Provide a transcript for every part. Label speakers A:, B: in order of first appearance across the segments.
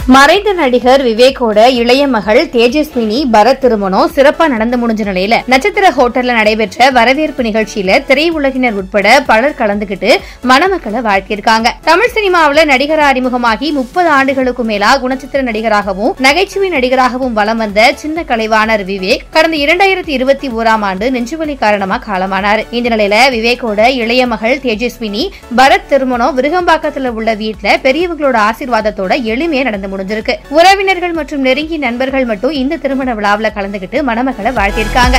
A: மறைந்த நடிகர் விவேக்கோட இளைய மகள் தேஜஸ்வினி பரத் திருமணம் சிறப்பா நடந்து முடிஞ்ச நிலையில நட்சத்திர ஹோட்டல்ல நடைபெற்ற வரவேற்பு நிகழ்ச்சியில திரையுலகினர் உட்பட பலர் கலந்துகிட்டு மணமக்களை வாழ்த்தியிருக்காங்க. தமிழ் சினிமாவில நடிகர் அறிமுகமாகி 30 ஆண்டுகளுக்கும் மேலா குணச்சித்திர நடிகராகவும் நகைச்சுவை நடிகராகவும் வலம் வந்த சின்ன கலைவாணர் விவேக் கடந்த 2021ஆம் ஆண்டு நெஞ்சுவலி காரணமா காலமானார். இந்த நிலையில விவேக்கோட இளைய மகள் தேஜஸ்வினி பரத் திருமணம் விருகம்பாக்கத்துல உள்ள வீட்டுல பெரியவங்களோட ஆசீர்வாதத்தோட எளிமையா நடந்து முடிஞ்சிருக்கு. உறவினர்கள் மற்றும் நெருங்கிய நண்பர்கள் மட்டும் இந்த திருமண விழாவில் கலந்துகிட்டு மணமக்களை வாழ்த்தியிருக்காங்க.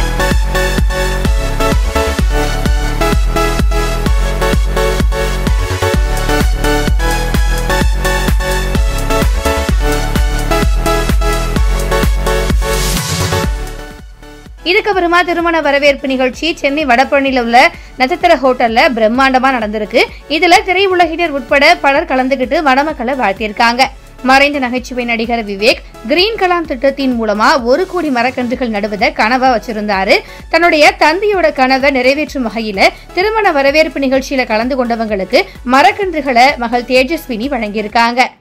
A: இதுக்கப்புறமா திருமண வரவேற்பு நிகழ்ச்சி சென்னை வடபழனியில உள்ள நட்சத்திர ஹோட்டல்ல பிரம்மாண்டமா நடந்திருக்கு. இதுல திரையுலகினர் உட்பட பலர் கலந்துகிட்டு மணமக்களை வாழ்த்தியிருக்காங்க. மறைந்த நகைச்சுவை நடிகர் விவேக் கிரீன் கலாம் திட்டத்தின் மூலமா 1 கோடி மரக்கன்றுகள் நடுவதை கனவா வச்சிருந்தாரு. தன்னுடைய தந்தையோட கனவை நிறைவேற்றும் வகையில திருமண வரவேற்பு நிகழ்ச்சியில கலந்து கொண்டவங்களுக்கு மரக்கன்றுகளை மகள் தேஜஸ்வினி வழங்கியிருக்காங்க.